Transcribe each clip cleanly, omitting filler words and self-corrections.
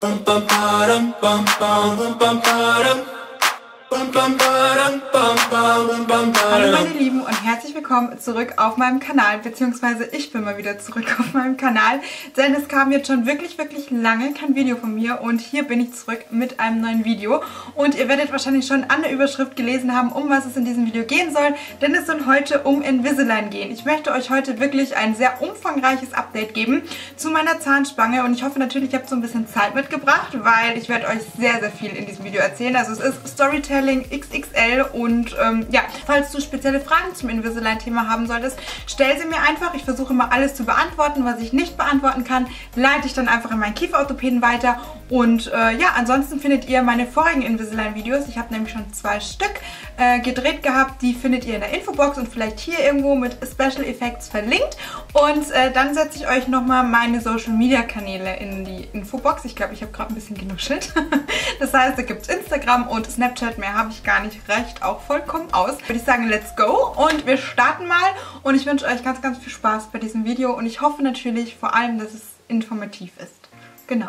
Hallo meine Lieben und herzlich willkommen zurück auf meinem Kanal, beziehungsweise ich bin mal wieder zurück auf meinem Kanal, denn es kam jetzt schon wirklich lange kein Video von mir und hier bin ich zurück mit einem neuen Video und ihr werdet wahrscheinlich schon an der Überschrift gelesen haben, um was es in diesem Video gehen soll, denn es soll heute um Invisalign gehen. Ich möchte euch heute wirklich ein sehr umfangreiches Update geben zu meiner Zahnspange und ich hoffe natürlich, ihr habt so ein bisschen Zeit mitgebracht, weil ich werde euch sehr viel in diesem Video erzählen. Also es ist Storytelling XXL und ja, falls du spezielle Fragen zum Invisalign-Thema haben solltest, stell sie mir einfach. Ich versuche immer alles zu beantworten. Was ich nicht beantworten kann, leite ich dann einfach in meinen Kieferorthopäden weiter. Und ja, ansonsten findet ihr meine vorigen Invisalign-Videos. Ich habe nämlich schon 2 Stück gedreht gehabt. Die findet ihr in der Infobox und vielleicht hier irgendwo mit Special Effects verlinkt. Und dann setze ich euch nochmal meine Social-Media-Kanäle in die Infobox. Ich glaube, ich habe gerade ein bisschen genuschelt. Das heißt, da gibt es Instagram und Snapchat. Mehr habe ich gar nicht, reicht auch vollkommen aus. Würde ich sagen, let's go und wir starten mal. Und ich wünsche euch ganz viel Spaß bei diesem Video und ich hoffe natürlich vor allem, dass es informativ ist. Genau.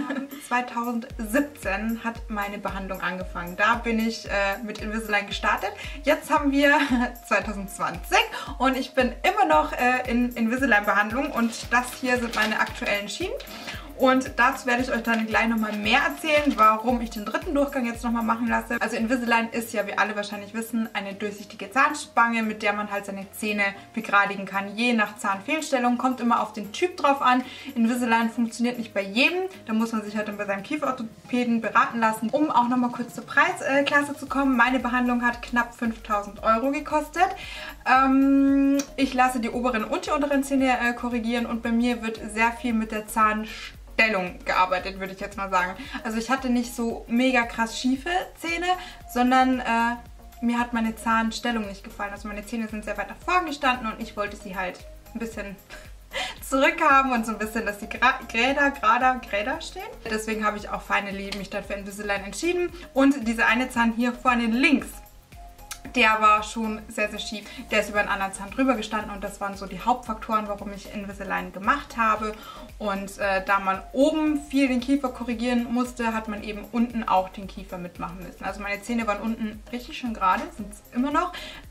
2017 hat meine Behandlung angefangen. Da bin ich mit Invisalign gestartet. Jetzt haben wir 2020 und ich bin immer noch in Invisalign-Behandlung und das hier sind meine aktuellen Schienen. Und dazu werde ich euch dann gleich nochmal mehr erzählen, warum ich den 3. Durchgang jetzt nochmal machen lasse. Also Invisalign ist ja, wie alle wahrscheinlich wissen, eine durchsichtige Zahnspange, mit der man halt seine Zähne begradigen kann. Je nach Zahnfehlstellung, kommt immer auf den Typ drauf an. Invisalign funktioniert nicht bei jedem. Da muss man sich halt dann bei seinem Kieferorthopäden beraten lassen. Um auch nochmal kurz zur Preisklasse zu kommen. Meine Behandlung hat knapp 5.000 € gekostet. Ich lasse die oberen und die unteren Zähne korrigieren und bei mir wird sehr viel mit der Zahnstellung gearbeitet, würde ich jetzt mal sagen. Also ich hatte nicht so mega krass schiefe Zähne, sondern mir hat meine Zahnstellung nicht gefallen. Also meine Zähne sind sehr weit nach vorn gestanden und ich wollte sie halt ein bisschen zurück haben und so ein bisschen, dass die Gräder stehen. Deswegen habe ich auch finally mich dann für Invisalign entschieden. Und dieser eine Zahn hier vorne links, der war schon sehr schief. Der ist über einen anderen Zahn drüber gestanden und das waren so die Hauptfaktoren, warum ich Invisalign gemacht habe. Und da man oben viel den Kiefer korrigieren musste, hat man eben unten auch den Kiefer mitmachen müssen. Also meine Zähne waren unten richtig schön gerade, sind es immer noch.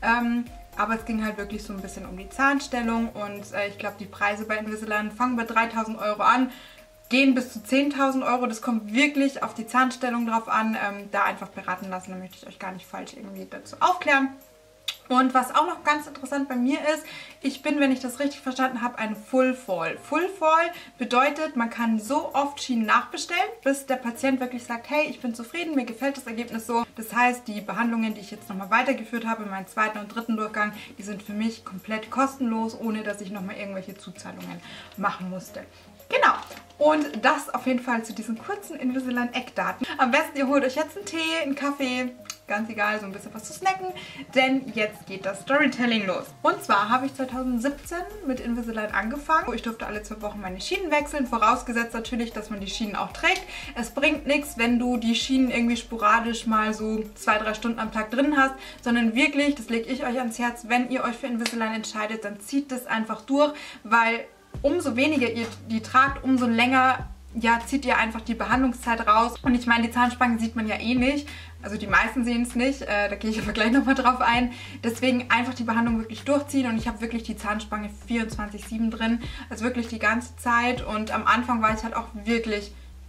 Aber es ging halt wirklich so ein bisschen um die Zahnstellung und ich glaube, die Preise bei Invisalign fangen bei 3.000 € an. Gehen bis zu 10.000 €, das kommt wirklich auf die Zahnstellung drauf an. Da einfach beraten lassen, da möchte ich euch gar nicht falsch irgendwie dazu aufklären. Und was auch noch ganz interessant bei mir ist, ich bin, wenn ich das richtig verstanden habe, ein Full Fall. Full Fall bedeutet, man kann so oft Schienen nachbestellen, bis der Patient wirklich sagt, hey, ich bin zufrieden, mir gefällt das Ergebnis so. Das heißt, die Behandlungen, die ich jetzt nochmal weitergeführt habe, in meinem 2. und 3. Durchgang, die sind für mich komplett kostenlos, ohne dass ich nochmal irgendwelche Zuzahlungen machen musste. Genau. Und das auf jeden Fall zu diesen kurzen Invisalign-Eckdaten. Am besten ihr holt euch jetzt einen Tee, einen Kaffee, ganz egal, so ein bisschen was zu snacken, denn jetzt geht das Storytelling los. Und zwar habe ich 2017 mit Invisalign angefangen. Ich durfte alle 2 Wochen meine Schienen wechseln, vorausgesetzt natürlich, dass man die Schienen auch trägt. Es bringt nichts, wenn du die Schienen irgendwie sporadisch mal so 2-3 Stunden am Tag drin hast, sondern wirklich, das lege ich euch ans Herz, wenn ihr euch für Invisalign entscheidet, dann zieht das einfach durch, weil umso weniger ihr die tragt, umso länger ja, zieht ihr einfach die Behandlungszeit raus. Und ich meine, die Zahnspangen sieht man ja eh nicht. Also die meisten sehen es nicht. Da gehe ich aber gleich nochmal drauf ein. Deswegen einfach die Behandlung wirklich durchziehen. Und ich habe wirklich die Zahnspange 24/7 drin. Also wirklich die ganze Zeit. Und am Anfang war ich halt auch wirklich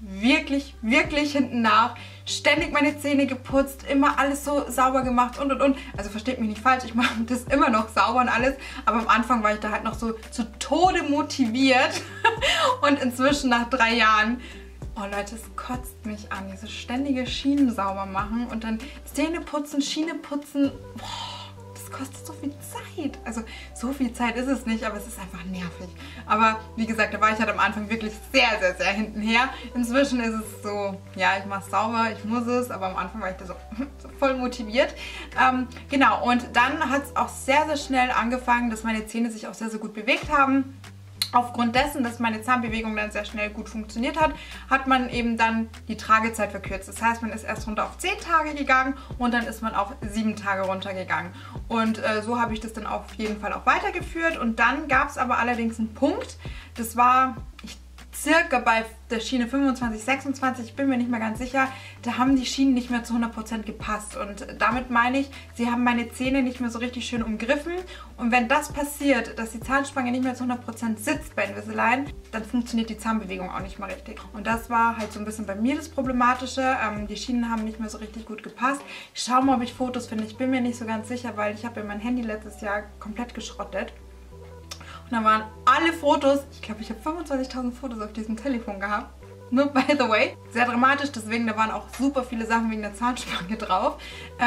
hinten nach. Ständig meine Zähne geputzt, immer alles so sauber gemacht und. Also versteht mich nicht falsch, ich mache das immer noch sauber und alles, aber am Anfang war ich da halt noch so zu Tode motiviert und inzwischen nach 3 Jahren, oh Leute, es kotzt mich an, diese ständige Schienen sauber machen und dann Zähne putzen, Schiene putzen, boah. Kostet so viel Zeit. Also so viel Zeit ist es nicht, aber es ist einfach nervig. Aber wie gesagt, da war ich halt am Anfang wirklich sehr hintenher. Inzwischen ist es so, ja, ich mache es sauber, ich muss es, aber am Anfang war ich da so voll motiviert. Genau, und dann hat es auch sehr schnell angefangen, dass meine Zähne sich auch sehr gut bewegt haben. Aufgrund dessen, dass meine Zahnbewegung dann sehr schnell gut funktioniert hat, hat man eben dann die Tragezeit verkürzt. Das heißt, man ist erst runter auf 10 Tage gegangen und dann ist man auf 7 Tage runtergegangen. Und so habe ich das dann auf jeden Fall auch weitergeführt. Und dann gab es aber allerdings einen Punkt, das war, ich circa bei der Schiene 25, 26, ich bin mir nicht mehr ganz sicher, da haben die Schienen nicht mehr zu 100% gepasst. Und damit meine ich, sie haben meine Zähne nicht mehr so richtig schön umgriffen. Und wenn das passiert, dass die Zahnspange nicht mehr zu 100% sitzt bei Invisalign, dann funktioniert die Zahnbewegung auch nicht mehr richtig. Und das war halt so ein bisschen bei mir das Problematische. Die Schienen haben nicht mehr so richtig gut gepasst. Ich schaue mal, ob ich Fotos finde. Ich bin mir nicht so ganz sicher, weil ich habe ja mein Handy letztes Jahr komplett geschrottet. Und dann waren alle Fotos, ich glaube, ich habe 25.000 Fotos auf diesem Telefon gehabt. Nur by the way. Sehr dramatisch, deswegen, da waren auch super viele Sachen wegen der Zahnspange drauf.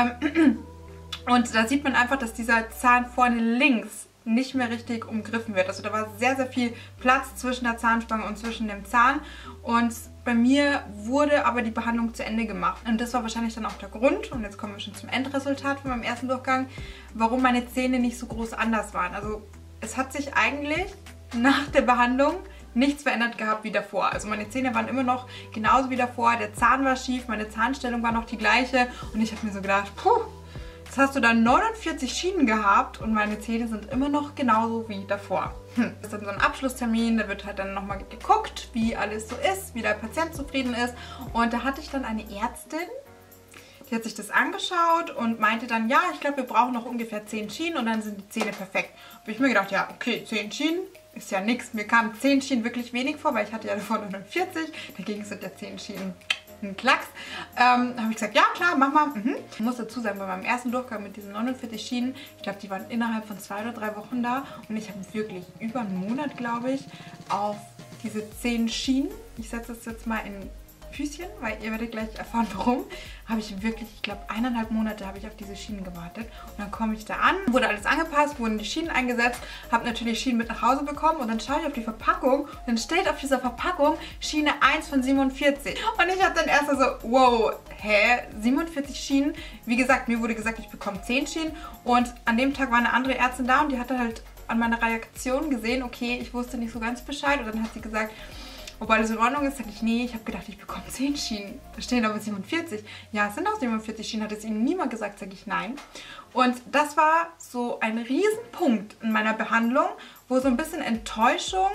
Und da sieht man einfach, dass dieser Zahn vorne links nicht mehr richtig umgriffen wird. Also da war sehr, sehr viel Platz zwischen der Zahnspange und zwischen dem Zahn. Und bei mir wurde aber die Behandlung zu Ende gemacht. Und das war wahrscheinlich dann auch der Grund, und jetzt kommen wir schon zum Endresultat von meinem ersten Durchgang, warum meine Zähne nicht so groß anders waren. Also es hat sich eigentlich nach der Behandlung nichts verändert gehabt wie davor. Also meine Zähne waren immer noch genauso wie davor, der Zahn war schief, meine Zahnstellung war noch die gleiche und ich habe mir so gedacht, puh, jetzt hast du dann 49 Schienen gehabt und meine Zähne sind immer noch genauso wie davor. Das ist dann so ein Abschlusstermin, da wird halt dann nochmal geguckt, wie alles so ist, wie der Patient zufrieden ist, und da hatte ich dann eine Ärztin, die hat sich das angeschaut und meinte dann, ja, ich glaube, wir brauchen noch ungefähr 10 Schienen und dann sind die Zähne perfekt. Habe ich mir gedacht, ja, okay, 10 Schienen ist ja nichts. Mir kamen 10 Schienen wirklich wenig vor, weil ich hatte ja davor 49. Dagegen sind ja 10 Schienen ein Klacks. Habe ich gesagt, ja klar, mach mal. Ich muss dazu sagen, bei meinem ersten Durchgang mit diesen 49 Schienen, ich glaube, die waren innerhalb von 2 oder 3 Wochen da. Und ich habe wirklich über einen Monat, glaube ich, auf diese 10 Schienen, ich setze das jetzt mal in Füßchen, weil ihr werdet gleich erfahren, warum, habe ich wirklich, ich glaube, 1,5 Monate habe ich auf diese Schienen gewartet. Und dann komme ich da an, wurde alles angepasst, wurden die Schienen eingesetzt, habe natürlich Schienen mit nach Hause bekommen und dann schaue ich auf die Verpackung und dann steht auf dieser Verpackung Schiene 1 von 47. Und ich habe dann erst so, wow, hä, 47 Schienen? Wie gesagt, mir wurde gesagt, ich bekomme 10 Schienen, und an dem Tag war eine andere Ärztin da und die hatte halt an meiner Reaktion gesehen, okay, ich wusste nicht so ganz Bescheid, und dann hat sie gesagt, ob alles in Ordnung ist, sage ich, nee, ich habe gedacht, ich bekomme 10 Schienen. Da stehen aber 47. Ja, es sind auch 47 Schienen, hat es ihnen niemand gesagt, sage ich nein. Und das war so ein Riesenpunkt in meiner Behandlung, wo so ein bisschen Enttäuschung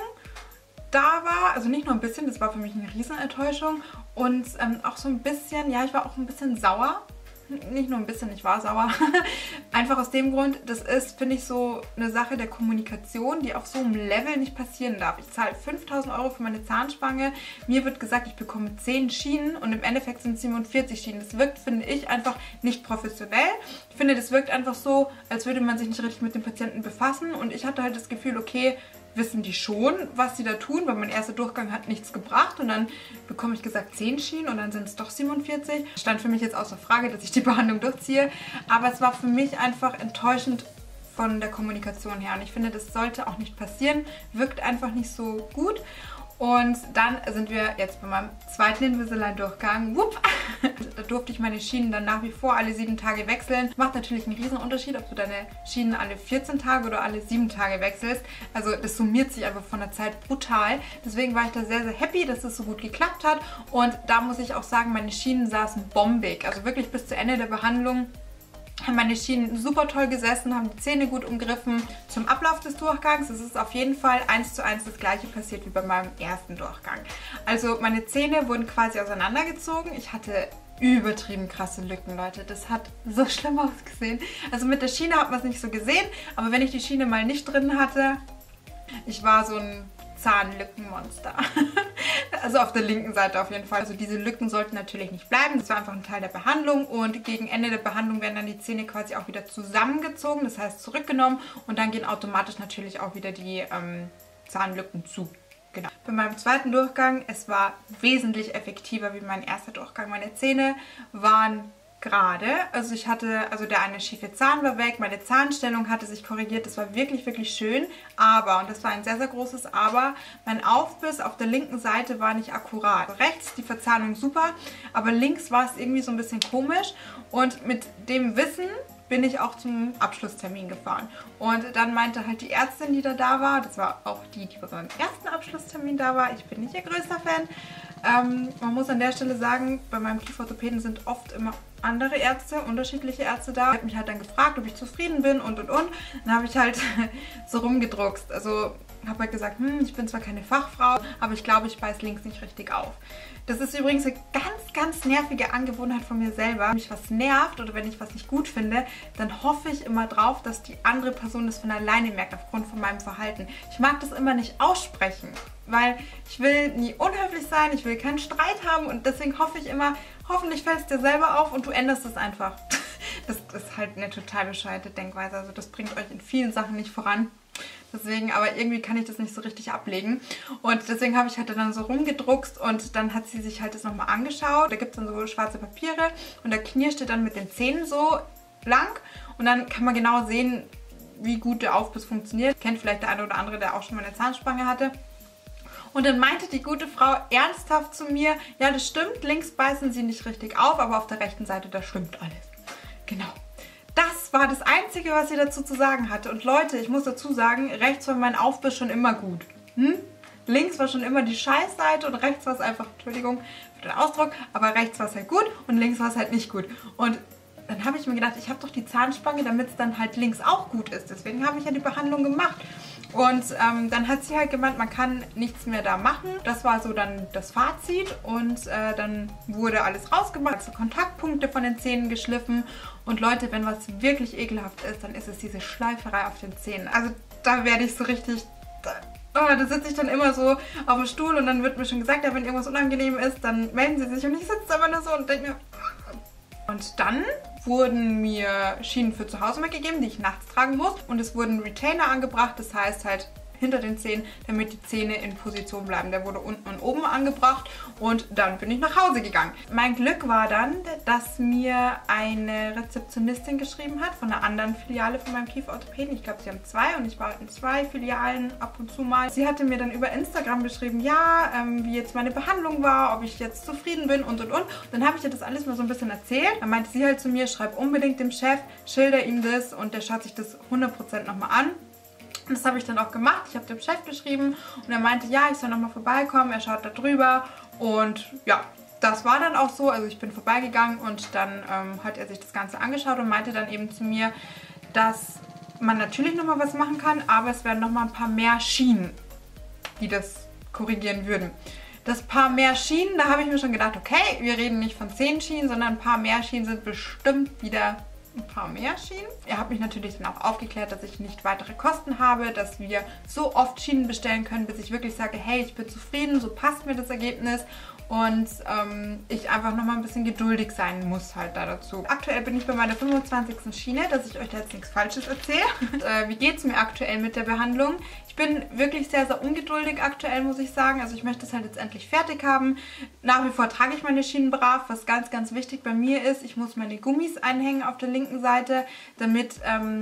da war. Also nicht nur ein bisschen, das war für mich eine Riesenenttäuschung. Und auch so ein bisschen, ja, ich war auch ein bisschen sauer. Nicht nur ein bisschen, ich war sauer. Einfach aus dem Grund, das ist, finde ich, so eine Sache der Kommunikation, die auf so einem Level nicht passieren darf. Ich zahle 5.000 € für meine Zahnspange. Mir wird gesagt, ich bekomme 10 Schienen und im Endeffekt sind es 47 Schienen. Das wirkt, finde ich, einfach nicht professionell. Ich finde, das wirkt einfach so, als würde man sich nicht richtig mit dem Patienten befassen. Und ich hatte halt das Gefühl, okay, wissen die schon, was sie da tun, weil mein erster Durchgang hat nichts gebracht und dann bekomme ich gesagt 10 Schienen und dann sind es doch 47. Stand für mich jetzt außer Frage, dass ich die Behandlung durchziehe, aber es war für mich einfach enttäuschend von der Kommunikation her und ich finde, das sollte auch nicht passieren, wirkt einfach nicht so gut. Und dann sind wir jetzt bei meinem zweiten Invisalign-Durchgang. Da durfte ich meine Schienen dann nach wie vor alle 7 Tage wechseln. Macht natürlich einen riesen Unterschied, ob du deine Schienen alle 14 Tage oder alle 7 Tage wechselst. Also das summiert sich einfach von der Zeit brutal. Deswegen war ich da sehr, sehr happy, dass das so gut geklappt hat. Und da muss ich auch sagen, meine Schienen saßen bombig. Also wirklich bis zu Ende der Behandlung haben meine Schienen super toll gesessen, haben die Zähne gut umgriffen. Zum Ablauf des Durchgangs ist es auf jeden Fall 1:1 das gleiche passiert wie bei meinem ersten Durchgang. Also meine Zähne wurden quasi auseinandergezogen. Ich hatte übertrieben krasse Lücken, Leute. Das hat so schlimm ausgesehen. Also mit der Schiene hat man es nicht so gesehen, aber wenn ich die Schiene mal nicht drin hatte, ich war so ein Zahnlückenmonster. Also auf der linken Seite auf jeden Fall. Also diese Lücken sollten natürlich nicht bleiben. Das war einfach ein Teil der Behandlung und gegen Ende der Behandlung werden dann die Zähne quasi auch wieder zusammengezogen, das heißt zurückgenommen und dann gehen automatisch natürlich auch wieder die Zahnlücken zu. Genau. Bei meinem zweiten Durchgang, es war wesentlich effektiver wie mein erster Durchgang. Meine Zähne waren gerade, also ich hatte, also der eine schiefe Zahn war weg, meine Zahnstellung hatte sich korrigiert, das war wirklich, wirklich schön, aber, und das war ein sehr, sehr großes Aber, mein Aufbiss auf der linken Seite war nicht akkurat. Rechts die Verzahnung super, aber links war es irgendwie so ein bisschen komisch und mit dem Wissen bin ich auch zum Abschlusstermin gefahren. Und dann meinte halt die Ärztin, die da war, das war auch die bei meinem ersten Abschlusstermin da war, ich bin nicht ihr größter Fan. Man muss an der Stelle sagen, bei meinem Kieferorthopäden sind oft immer andere Ärzte, unterschiedliche Ärzte da. Ich habe mich halt dann gefragt, ob ich zufrieden bin und. Dann habe ich halt so rumgedruckst. Also habe halt gesagt, ich bin zwar keine Fachfrau, aber ich glaube, ich beiß links nicht richtig auf. Das ist übrigens eine ganz, ganz nervige Angewohnheit von mir selber. Wenn mich was nervt oder wenn ich was nicht gut finde, dann hoffe ich immer drauf, dass die andere Person das von alleine merkt, aufgrund von meinem Verhalten. Ich mag das immer nicht aussprechen, weil ich will nie unhöflich sein, ich will keinen Streit haben und deswegen hoffe ich immer, hoffentlich fällt es dir selber auf und du änderst es einfach. Das ist halt eine total bescheuerte Denkweise, also das bringt euch in vielen Sachen nicht voran. Deswegen, aber irgendwie kann ich das nicht so richtig ablegen. Und deswegen habe ich halt dann so rumgedruckst und dann hat sie sich halt das nochmal angeschaut. Da gibt es dann so schwarze Papiere und da knirscht ihr dann mit den Zähnen so lang und dann kann man genau sehen, wie gut der Aufbiss funktioniert. Kennt vielleicht der eine oder andere, der auch schon mal eine Zahnspange hatte. Und dann meinte die gute Frau ernsthaft zu mir, ja, das stimmt, links beißen sie nicht richtig auf, aber auf der rechten Seite, da stimmt alles. Genau. Das war das Einzige, was sie dazu zu sagen hatte. Und Leute, ich muss dazu sagen, rechts war mein Aufbiss schon immer gut. Links war schon immer die Scheißseite und rechts war es einfach, Entschuldigung für den Ausdruck, aber rechts war es halt gut und links war es halt nicht gut. Und dann habe ich mir gedacht, ich habe doch die Zahnspange, damit es dann halt links auch gut ist. Deswegen habe ich ja die Behandlung gemacht. Und dann hat sie halt gemeint, man kann nichts mehr da machen. Das war so dann das Fazit und dann wurde alles rausgemacht, also Kontaktpunkte von den Zähnen geschliffen. Und Leute, wenn was wirklich ekelhaft ist, dann ist es diese Schleiferei auf den Zähnen. Also da werde ich so richtig... da sitze ich dann immer so auf dem Stuhl und dann wird mir schon gesagt, ja, wenn irgendwas unangenehm ist, dann melden Sie sich. Und ich sitze aber nur so und denke mir... Und dann wurden mir Schienen für zu Hause mitgegeben, die ich nachts tragen muss. Und es wurden Retainer angebracht, das heißt halt hinter den Zähnen, damit die Zähne in Position bleiben. Der wurde unten und oben angebracht und dann bin ich nach Hause gegangen. Mein Glück war dann, dass mir eine Rezeptionistin geschrieben hat von einer anderen Filiale von meinem Kieferorthopäden. Ich glaube, sie haben 2 und ich war in 2 Filialen ab und zu mal. Sie hatte mir dann über Instagram geschrieben, ja, wie jetzt meine Behandlung war, ob ich jetzt zufrieden bin und. Dann habe ich ihr das alles mal so ein bisschen erzählt. Dann meinte sie halt zu mir, schreib unbedingt dem Chef, schilder ihm das und der schaut sich das 100% nochmal an. Und das habe ich dann auch gemacht. Ich habe dem Chef geschrieben und er meinte, ja, ich soll nochmal vorbeikommen. Er schaut da drüber und ja, das war dann auch so. Also ich bin vorbeigegangen und dann hat er sich das Ganze angeschaut und meinte dann eben zu mir, dass man natürlich nochmal was machen kann, aber es werden nochmal ein paar mehr Schienen, die das korrigieren würden. Das paar mehr Schienen, da habe ich mir schon gedacht, okay, wir reden nicht von 10 Schienen, sondern ein paar mehr Schienen sind bestimmt wieder ein paar mehr Schienen. Er hat mich natürlich dann auch aufgeklärt, dass ich nicht weitere Kosten habe, dass wir so oft Schienen bestellen können, bis ich wirklich sage, hey, ich bin zufrieden, so passt mir das Ergebnis und ich einfach nochmal ein bisschen geduldig sein muss halt da dazu. Aktuell bin ich bei meiner 25. Schiene, dass ich euch da jetzt nichts Falsches erzähle. Wie geht es mir aktuell mit der Behandlung? Ich bin wirklich sehr, sehr ungeduldig aktuell, muss ich sagen. Also ich möchte es halt jetzt endlich fertig haben. Nach wie vor trage ich meine Schienen brav. Was ganz, ganz wichtig bei mir ist, ich muss meine Gummis einhängen auf der linken Seite, damit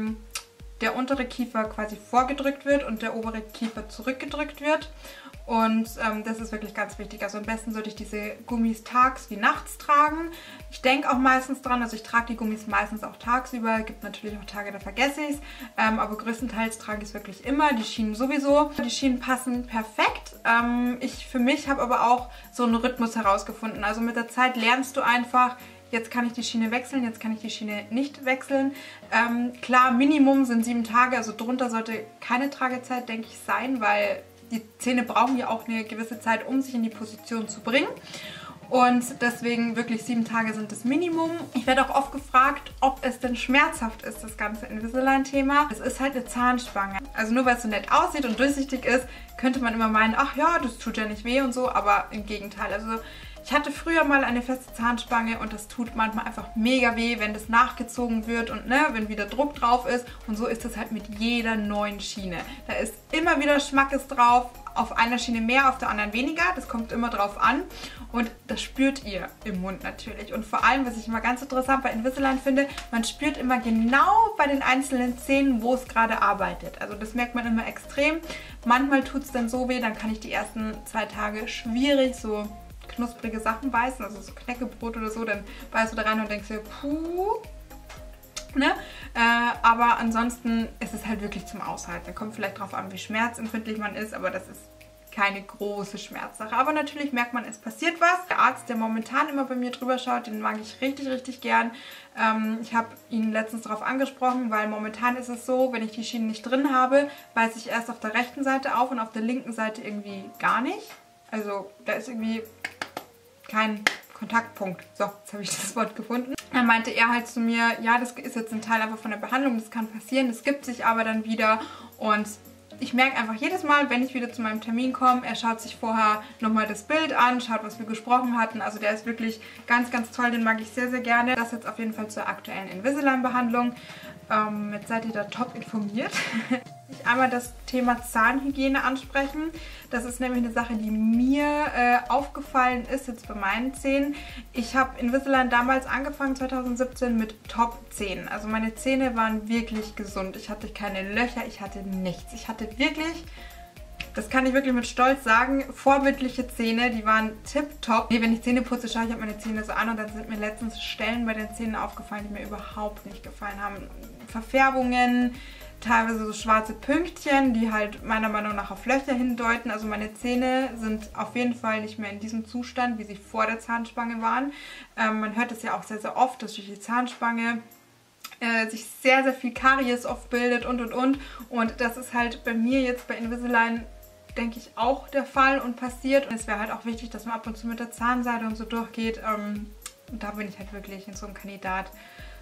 der untere Kiefer quasi vorgedrückt wird und der obere Kiefer zurückgedrückt wird. Und das ist wirklich ganz wichtig. Also am besten sollte ich diese Gummis tags wie nachts tragen. Ich denke auch meistens dran, also ich trage die Gummis meistens auch tagsüber. Es gibt natürlich auch Tage, da vergesse ich es. Aber größtenteils trage ich es wirklich immer. Die Schienen sowieso. Die Schienen passen perfekt. Ich für mich habe aber auch so einen Rhythmus herausgefunden. Also mit der Zeit lernst du einfach, jetzt kann ich die Schiene wechseln, jetzt kann ich die Schiene nicht wechseln. Klar, Minimum sind 7 Tage, also drunter sollte keine Tragezeit, denke ich, sein, weil die Zähne brauchen ja auch eine gewisse Zeit, um sich in die Position zu bringen. Und deswegen wirklich 7 Tage sind das Minimum. Ich werde auch oft gefragt, ob es denn schmerzhaft ist, das ganze Invisalign-Thema. Es ist halt eine Zahnspange. Also nur weil es so nett aussieht und durchsichtig ist, könnte man immer meinen, ach ja, das tut ja nicht weh und so, aber im Gegenteil. Also ich hatte früher mal eine feste Zahnspange und das tut manchmal einfach mega weh, wenn das nachgezogen wird und wenn wieder Druck drauf ist. Und so ist es halt mit jeder neuen Schiene. Da ist immer wieder Schmackes drauf, auf einer Schiene mehr, auf der anderen weniger. Das kommt immer drauf an und das spürt ihr im Mund natürlich. Und vor allem, was ich immer ganz interessant bei Invisalign finde, man spürt immer genau bei den einzelnen Zähnen, wo es gerade arbeitet. Also das merkt man immer extrem. Manchmal tut es dann so weh, dann kann ich die ersten 2 Tage schwierig so knusprige Sachen beißen, also so Knäckebrot oder so, dann beißt du da rein und denkst dir, puh, ne? Aber ansonsten ist es halt wirklich zum Aushalten. Da kommt vielleicht drauf an, wie schmerzempfindlich man ist, aber das ist keine große Schmerzsache. Aber natürlich merkt man, es passiert was. Der Arzt, der momentan immer bei mir drüber schaut, den mag ich richtig, richtig gern. Ich habe ihn letztens darauf angesprochen, weil momentan ist es so, wenn ich die Schienen nicht drin habe, beiße ich erst auf der rechten Seite auf und auf der linken Seite irgendwie gar nicht. Also da ist irgendwie kein Kontaktpunkt. So, jetzt habe ich das Wort gefunden. Dann meinte er halt zu mir, ja, das ist jetzt ein Teil einfach von der Behandlung, das kann passieren, das gibt sich aber dann wieder. Und ich merke einfach jedes Mal, wenn ich wieder zu meinem Termin komme, er schaut sich vorher nochmal das Bild an, schaut, was wir gesprochen hatten. Also der ist wirklich ganz, ganz toll, den mag ich sehr, sehr gerne. Das jetzt auf jeden Fall zur aktuellen Invisalign-Behandlung. Jetzt seid ihr da top informiert. Ich einmal das Thema Zahnhygiene ansprechen. Das ist nämlich eine Sache, die mir aufgefallen ist jetzt bei meinen Zähnen. Ich habe Invisalign damals angefangen, 2017, mit Top-Zähnen. Also meine Zähne waren wirklich gesund. Ich hatte keine Löcher, ich hatte nichts. Ich hatte wirklich, das kann ich wirklich mit Stolz sagen, vorbildliche Zähne, die waren tipptopp. Wenn ich Zähne putze, schaue ich meine Zähne so an und dann sind mir letztens Stellen bei den Zähnen aufgefallen, die mir überhaupt nicht gefallen haben. Verfärbungen, teilweise so schwarze Pünktchen, die halt meiner Meinung nach auf Löcher hindeuten. Also meine Zähne sind auf jeden Fall nicht mehr in diesem Zustand, wie sie vor der Zahnspange waren. Man hört es ja auch sehr, sehr oft, dass durch die Zahnspange sich sehr, sehr viel Karies oft bildet und. Und das ist halt bei mir jetzt bei Invisalign, denke ich, auch der Fall und passiert. Und es wäre halt auch wichtig, dass man ab und zu mit der Zahnseide und so durchgeht. Und da bin ich halt wirklich in so einem Kandidat.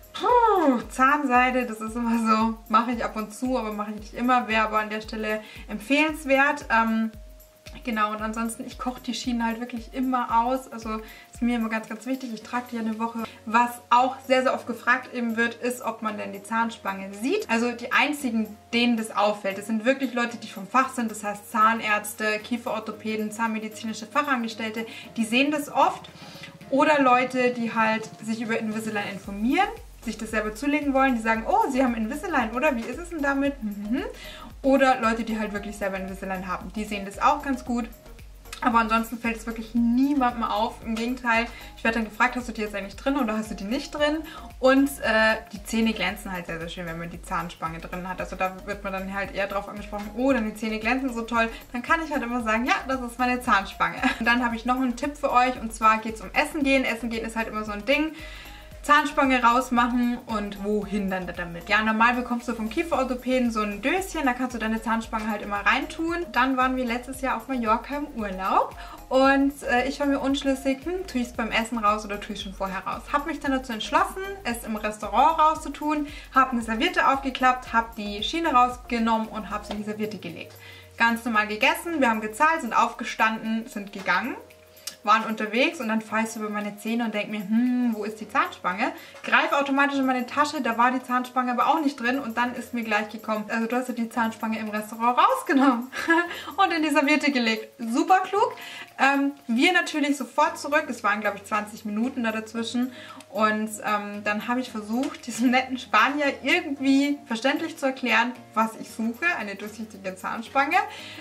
Zahnseide, das ist immer so, mache ich ab und zu, aber mache ich nicht immer, wäre aber an der Stelle empfehlenswert. Genau, und ansonsten, ich koche die Schienen halt wirklich immer aus, also ist mir immer ganz, ganz wichtig, ich trage die ja eine Woche. Was auch sehr, sehr oft gefragt eben wird, ist, ob man denn die Zahnspange sieht. Also die einzigen, denen das auffällt, das sind wirklich Leute, die vom Fach sind, das heißt Zahnärzte, Kieferorthopäden, zahnmedizinische Fachangestellte, die sehen das oft. Oder Leute, die halt sich über Invisalign informieren, sich das selber zulegen wollen, die sagen, oh, sie haben Invisalign, oder? Wie ist es denn damit? Oder Leute, die halt wirklich selber Invisalign haben. Die sehen das auch ganz gut. Aber ansonsten fällt es wirklich niemandem auf. Im Gegenteil, ich werde dann gefragt, hast du die jetzt eigentlich drin oder hast du die nicht drin? Und die Zähne glänzen halt sehr, sehr schön, wenn man die Zahnspange drin hat. Also da wird man dann halt eher drauf angesprochen, oh, deine Zähne glänzen so toll. Dann kann ich halt immer sagen, ja, das ist meine Zahnspange. Und dann habe ich noch einen Tipp für euch, und zwar geht es um Essen gehen. Essen gehen ist halt immer so ein Ding. Zahnspange rausmachen und wohin dann damit? Ja, normal bekommst du vom Kieferorthopäden so ein Döschen, da kannst du deine Zahnspange halt immer reintun. Dann waren wir letztes Jahr auf Mallorca im Urlaub und ich war mir unschlüssig, tue ich es beim Essen raus oder tue ich es schon vorher raus? Habe mich dann dazu entschlossen, es im Restaurant rauszutun, habe eine Serviette aufgeklappt, habe die Schiene rausgenommen und habe sie in die Serviette gelegt. Ganz normal gegessen, wir haben gezahlt, sind aufgestanden, sind gegangen. Waren unterwegs und dann fahre ich so über meine Zähne und denke mir, wo ist die Zahnspange? Greife automatisch in meine Tasche, da war die Zahnspange aber auch nicht drin und dann ist mir gleich gekommen, also du hast ja die Zahnspange im Restaurant rausgenommen und in die Serviette gelegt. Super klug. Wir natürlich sofort zurück, es waren glaube ich 20 Minuten da dazwischen und dann habe ich versucht, diesem netten Spanier irgendwie verständlich zu erklären, was ich suche, eine durchsichtige Zahnspange.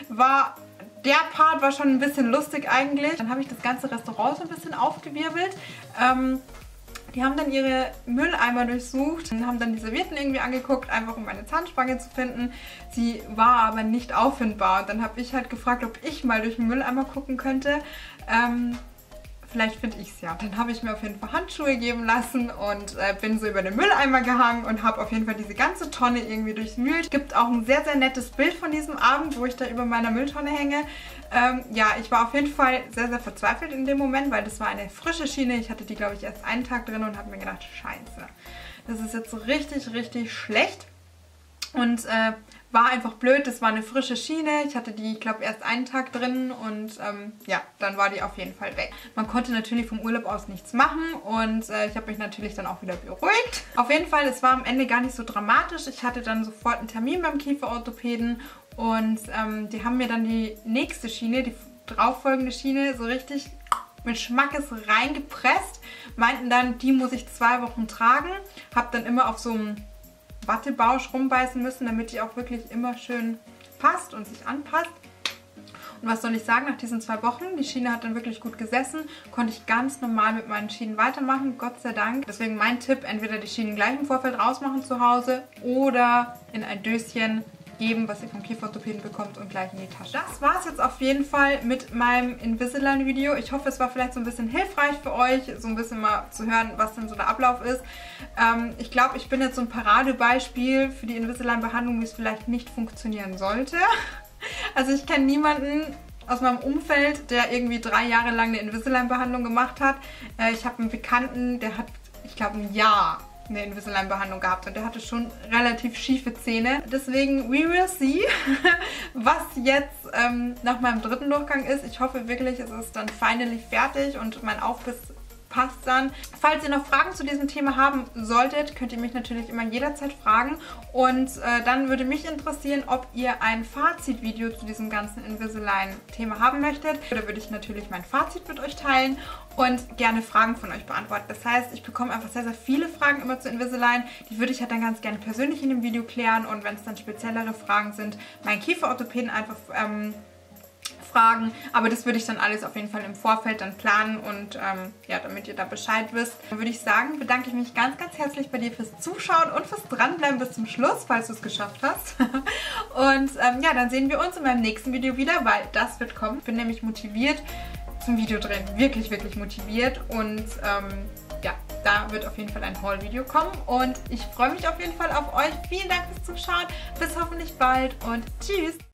Der Part war schon ein bisschen lustig eigentlich. Dann habe ich das ganze Restaurant so ein bisschen aufgewirbelt. Die haben dann ihre Mülleimer durchsucht und haben dann die Servietten irgendwie angeguckt, einfach um meine Zahnspange zu finden. Sie war aber nicht auffindbar. Und dann habe ich halt gefragt, ob ich mal durch den Mülleimer gucken könnte. Vielleicht finde ich es ja. Dann habe ich mir auf jeden Fall Handschuhe geben lassen und bin so über den Mülleimer gehangen und habe auf jeden Fall diese ganze Tonne irgendwie durchwühlt. Es gibt auch ein sehr, sehr nettes Bild von diesem Abend, wo ich da über meiner Mülltonne hänge. Ja, ich war auf jeden Fall sehr, sehr verzweifelt in dem Moment, weil das war eine frische Schiene. Ich hatte die, glaube ich, erst einen Tag drin und habe mir gedacht, scheiße, das ist jetzt so richtig, richtig schlecht. Und war einfach blöd, das war eine frische Schiene. Ich hatte die, ich glaube, erst einen Tag drin und ja, dann war die auf jeden Fall weg. Man konnte natürlich vom Urlaub aus nichts machen und ich habe mich natürlich dann auch wieder beruhigt. Auf jeden Fall, es war am Ende gar nicht so dramatisch. Ich hatte dann sofort einen Termin beim Kieferorthopäden und die haben mir dann die nächste Schiene, die darauffolgende Schiene, so richtig mit Schmackes reingepresst. Meinten dann, die muss ich 2 Wochen tragen. Habe dann immer auf so einem Wattebausch rumbeißen müssen, damit die auch wirklich immer schön passt und sich anpasst. Und was soll ich sagen, nach diesen 2 Wochen, die Schiene hat dann wirklich gut gesessen, konnte ich ganz normal mit meinen Schienen weitermachen, Gott sei Dank. Deswegen mein Tipp, entweder die Schienen gleich im Vorfeld rausmachen zu Hause oder in ein Döschen geben, was ihr vom Kieferorthopäden bekommt und gleich in die Tasche. Das war es jetzt auf jeden Fall mit meinem Invisalign-Video. Ich hoffe, es war vielleicht so ein bisschen hilfreich für euch, so ein bisschen mal zu hören, was denn so der Ablauf ist. Ich glaube, ich bin jetzt so ein Paradebeispiel für die Invisalign-Behandlung, wie es vielleicht nicht funktionieren sollte. Also ich kenne niemanden aus meinem Umfeld, der irgendwie 3 Jahre lang eine Invisalign-Behandlung gemacht hat. Ich habe einen Bekannten, der hat, ich glaube, ein Jahr eine Invisalign-Behandlung gehabt und der hatte schon relativ schiefe Zähne. Deswegen, we will see, was jetzt nach meinem 3. Durchgang ist. Ich hoffe wirklich, es ist dann finally fertig und mein Aufbiss passt dann. Falls ihr noch Fragen zu diesem Thema haben solltet, könnt ihr mich natürlich immer jederzeit fragen. Und dann würde mich interessieren, ob ihr ein Fazitvideo zu diesem ganzen Invisalign-Thema haben möchtet. Da würde ich natürlich mein Fazit mit euch teilen und gerne Fragen von euch beantworten. Das heißt, ich bekomme einfach sehr, sehr viele Fragen immer zu Invisalign. Die würde ich halt dann ganz gerne persönlich in dem Video klären. Und wenn es dann speziellere Fragen sind, meinen Kieferorthopäden einfach fragen, aber das würde ich dann alles auf jeden Fall im Vorfeld dann planen und ja, damit ihr da Bescheid wisst. Dann würde ich sagen, bedanke ich mich ganz, ganz herzlich bei dir fürs Zuschauen und fürs Dranbleiben bis zum Schluss, falls du es geschafft hast. Und ja, dann sehen wir uns in meinem nächsten Video wieder, weil das wird kommen. Ich bin nämlich motiviert zum Videodrehen, wirklich, wirklich motiviert und ja, da wird auf jeden Fall ein Haul-Video kommen und ich freue mich auf jeden Fall auf euch. Vielen Dank fürs Zuschauen, bis hoffentlich bald und tschüss!